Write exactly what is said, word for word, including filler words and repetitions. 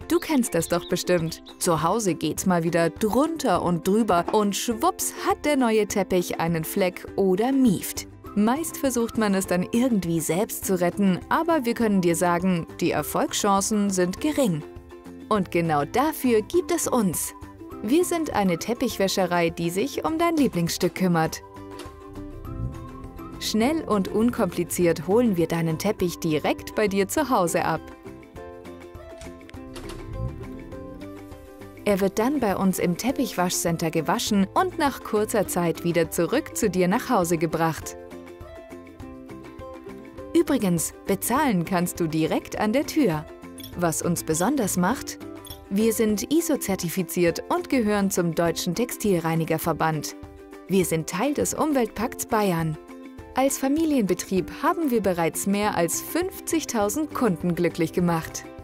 Du kennst das doch bestimmt. Zu Hause geht's mal wieder drunter und drüber und schwupps hat der neue Teppich einen Fleck oder mieft. Meist versucht man es dann irgendwie selbst zu retten, aber wir können dir sagen, die Erfolgschancen sind gering. Und genau dafür gibt es uns. Wir sind eine Teppichwäscherei, die sich um dein Lieblingsstück kümmert. Schnell und unkompliziert holen wir deinen Teppich direkt bei dir zu Hause ab. Er wird dann bei uns im Teppichwaschcenter gewaschen und nach kurzer Zeit wieder zurück zu dir nach Hause gebracht. Übrigens, bezahlen kannst du direkt an der Tür. Was uns besonders macht: Wir sind I S O-zertifiziert und gehören zum Deutschen Textilreinigerverband. Wir sind Teil des Umweltpakts Bayern. Als Familienbetrieb haben wir bereits mehr als fünfzigtausend Kunden glücklich gemacht.